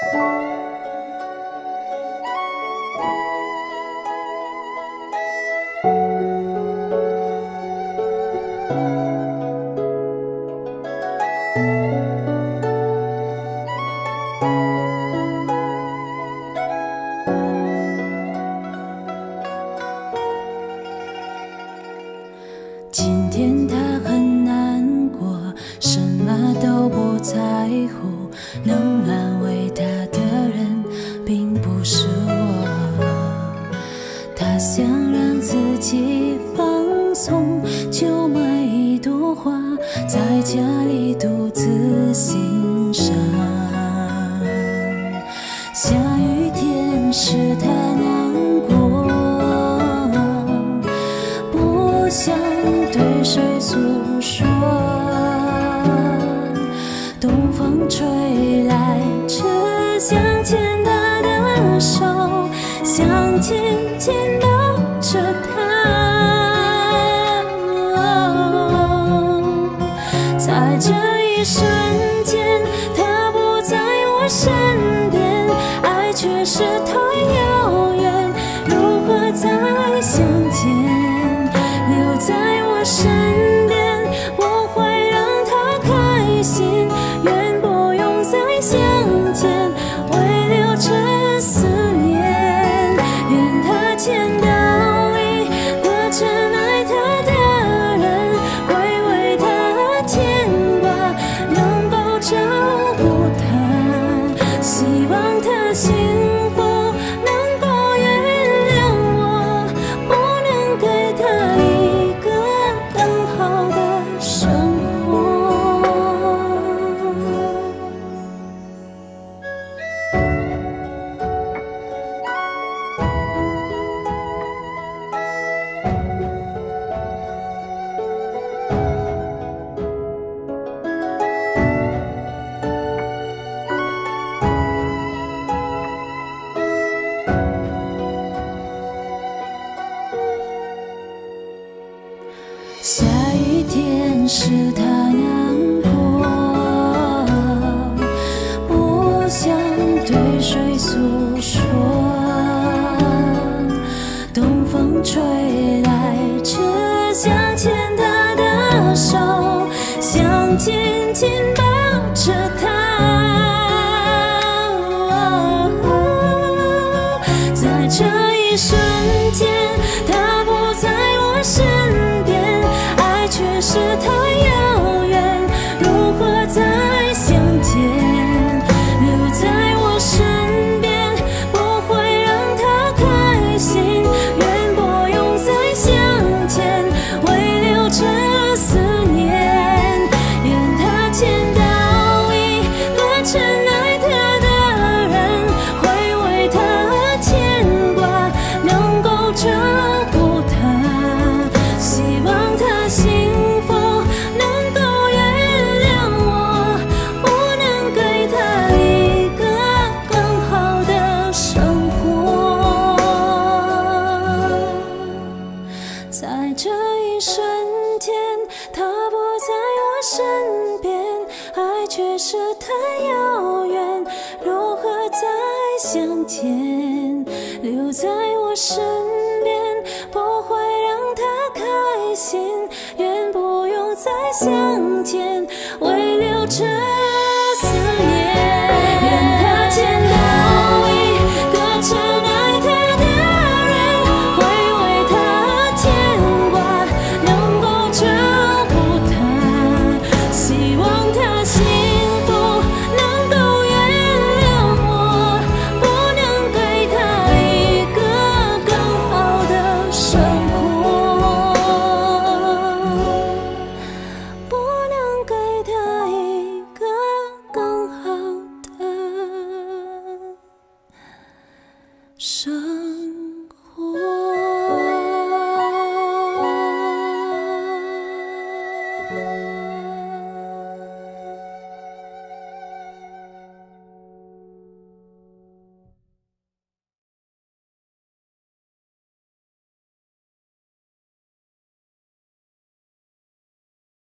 今天他很难过，什么都不在乎，能安慰他的人并不是我。他想让自己放松，就买一朵花，在家里独自欣赏。下雨天是他难过，不想对谁诉说，东风吹来，只想牵他的手，想紧紧抱着他。在这一瞬间，他不在我身边，爱却是太遥远，如何再相见？留在我身边，不会让他开心，愿不用再相见，为留着思念。愿他见到一个真爱他的人，会为他牵挂，能够照顾他，希望他幸福，能够原谅我，不能给他一个更好的生活。下雨天是他难过，不想对谁诉说，东风吹来，只想牵他的手，想紧紧抱着他。在这一瞬间，他不在我身边，爱却是太遥远，如何再相见？留在我身边，不会让他开心，愿不用再相见，为留着思念。愿他见到一个真爱他的人，会为他牵挂，能够照顾他，希望他幸福，能够原谅我，不能给他一个更好的生活。在这一瞬间，他不在我身边，爱却是太遥远，如何再相见？留在我身边，不会让他开心，愿不用再相见，为留着思念。